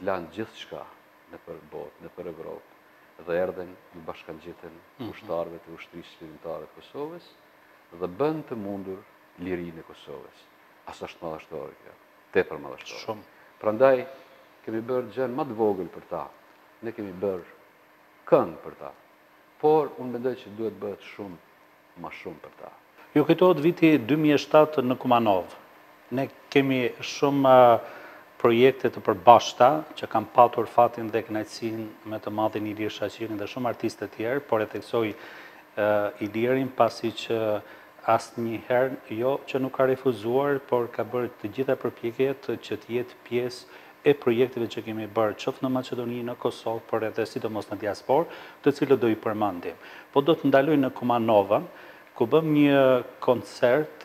lanë gjithë shka në për botë, në për Evropë, dhe erdhen në bashkangjitën ushtarëve të ushtrisë lirimtare të Kosovës dhe bënd të mundur lirinë e Kosovës. Asa është madhështore kjo, tepër madhështore. Shumë. Prandaj, kemi bërë gjën më të vogël për ta, ne kemi bërë kënd për ta, por unë mendoj që duhet bëhet shumë, ma shumë për ta. Ju kujtohet viti 2007 në Kumanov. Ne kemi shumë projekte të përbashkëta që kanë patur fatin dhe kënaqësinë me të madhin Ilir Shaqirin dhe shumë artistë të tjerë, por e theksoj Ilirin pasi që asnjëherë jo që nuk ka refuzuar, por ka bërë të gjitha përpjekjet që të jetë pjesë e projekteve që kemi bërë qoftë në Maqedoni, në Kosovë, por edhe sidomos në diasporë, të cilët do i përmendim. Po do të ndaloj në Kumanovën, ku bëm një koncert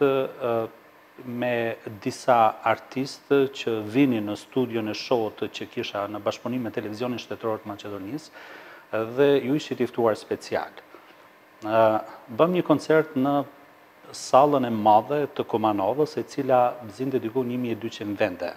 me disa artistë që vinin në studion e show-t që kisha në bashkëpunim me televizionin shtetëror të Maqedonisë dhe ju ishit i ftuar special. Bëm një koncert në sallën e madhe të Kumanovës, e cila zinte diku 1200 vende.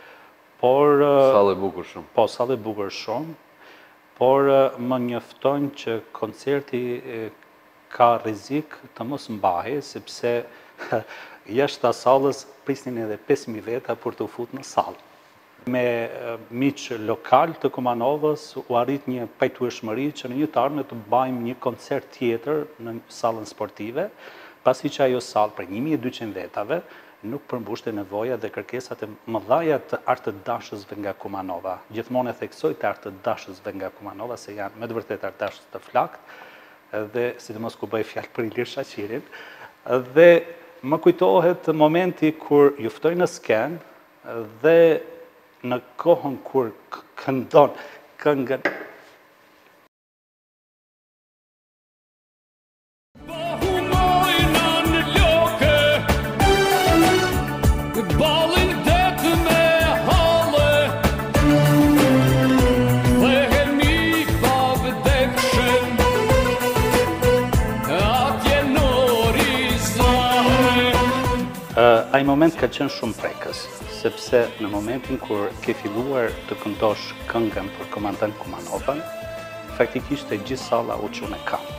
Sallë e bukur shumë. Po, sallë e bukur shumë, por më njoftojnë që koncerti ka rrezik të mos mbahe, sepse jashtë sallës prisnin edhe 5000 veta për të futur në sallë. Me miq lokal të Kumanovës u arrit një pajtueshmëri që në një të ardhmen të bëjmë një koncert tjetër në sallën sportive, pasi që ajo sallë për 1200 vetave nuk përmbushte nevoja dhe kërkesat e mëdhaja të artëdashësve nga Kumanova. Gjithmonë e theksoj të artëdashësve nga Kumanova, se janë me të vërtet artëdashës të flakt, dhe sidomos ku bëj fjalë për Ilir Shaqirin, dhe më kujtohet momenti kur ju ftoj në sken dhe në kohën kur këndon këngën ai moment ka qenë shumë prekës, sepse në momentin kur ke filluar të këndosh këngën për komandant Kumanovën, faktikisht e gjithë salla u çu me këmbë.